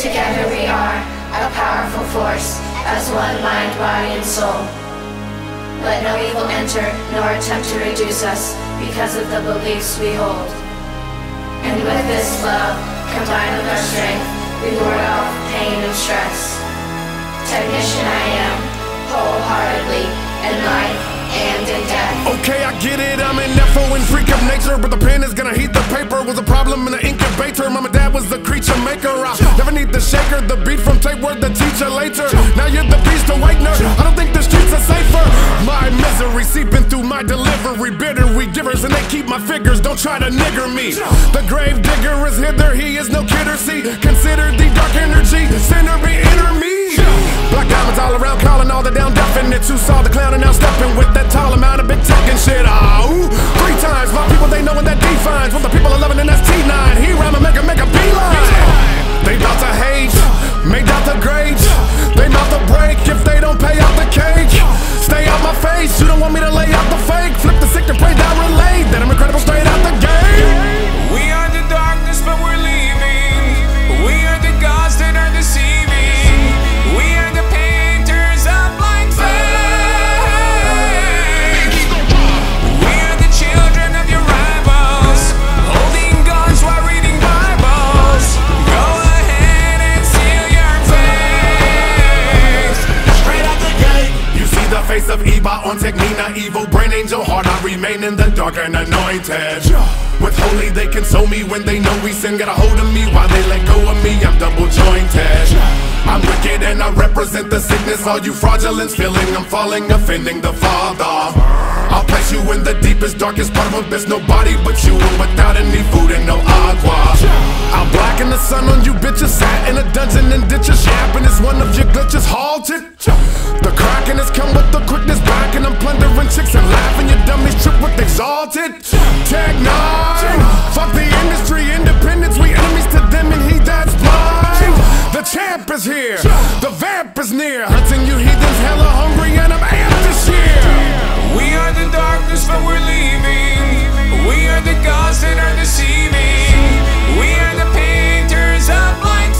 Together we are a powerful force, as one mind, body, and soul. Let no evil enter, nor attempt to reduce us, because of the beliefs we hold. And with this love, combined with our strength, we ward off pain and stress. Technician I am, wholeheartedly, in life and in death. Okay, I get it, I'm an FO and freak of nature, but the pen is gonna heat the paper. Was a problem in the incubator, mom and dad was the creature maker. I never need the shaker, the beat from tape word the teacher later. Now you're the beast awakener, I don't think the streets are safer. My misery seeping through my delivery, bitter we givers and they keep my figures, don't try to nigger me. The grave digger is hither, he is no kidder, see. Consider the dark energy, sinner be inner me. Black diamonds all around, calling all the down definite. Who saw the clown and now stepping with that tall amount of big tech and shit. Ooh, 3 times, my people they know when that defines what the people are loving and that's T9. He rhyme and make a beeline. They bout to hate, made out the grade. They mouth to break if they don't pay out the cake. Stay out my face, you don't want me to lay out the fake. Flip the sick and pray down relate that I'm incredible straight out the gate. We are the darkness but we're leaving. We are the gods that are deceiving. We are the painters of blank faith. We are the children of your rivals, holding guns while reading Bibles. Go ahead and seal your face. Straight out the gate, you see the face of Eba on Tec N9ne, evil brain angel heart. I remain in the dark and anointed. With holy they console me when they know we sin. Got a hold of me while they let go of me. I'm double jointed. I'm wicked and I represent the sickness. All you fraudulence feeling I'm falling, offending the Father. I'll place you in the deepest, darkest part of abyss. Nobody but you and without any food and no agua. I'll blacken the sun on you bitches. Sat in a dungeon and ditches. Yapping is one of your glitches halted. The cracking has come with the quickness back. And I'm plundering chicks and laughing. Your dummies trip with exalted. Tec N9ne, fuck the industry, independence. We enemies to them and he that's blind. The champ is here, the vamp is near. Hunting you heathens hella hungry and I'm amped this year. We are the darkness but we're leaving. We are the gods that are deceiving. We are the painters of blank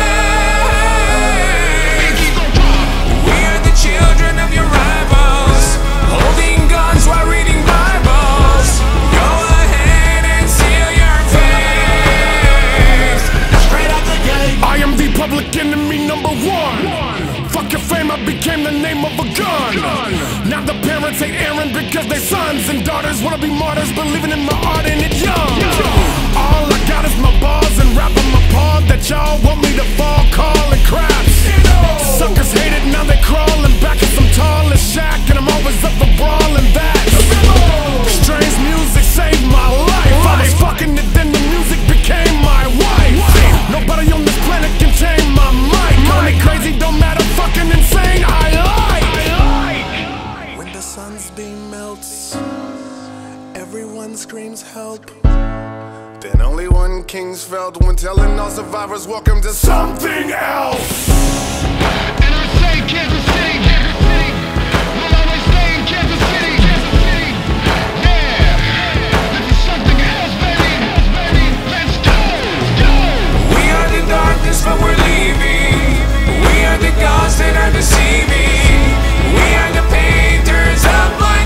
faith. We are the children of your rivals, holding guns while reading Bibles. Go ahead and seal your face. Straight out the gate, I am the public enemy number 1. Fuck your fame, I became the name of a gun. Now the parents hate Aaron because their sons and daughters wanna be martyrs, believing in my art and it young. All I got is my bars and rap on my paw that y'all want me to fall, calling craps. Suckers hate it, now they crawling back cause I'm tall as Shaq and I'm always up for brawling that. Strange music saved my life. I was fucking it, then the music became my wife. Nobody on this planet can tame my mic. Call me crazy, don't matter, fucking insane, I like. When the sun's beam melts, everyone screams help. Then only one king's felt when telling all survivors welcome to something else. And I say Kansas City, Kansas City, we'll always stay in Kansas City, Kansas City. Yeah, this is something else, baby, let's go, go. We are the darkness but we're leaving. We are the gods that are deceiving. We are the painters of blank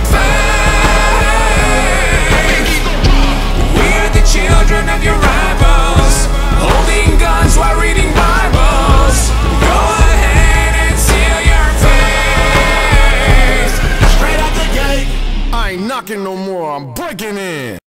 faith. We are the children of your rivals, holding guns while reading Bibles. Go ahead and seal your face. Straight out the gate, I ain't knocking no more, I'm breaking in.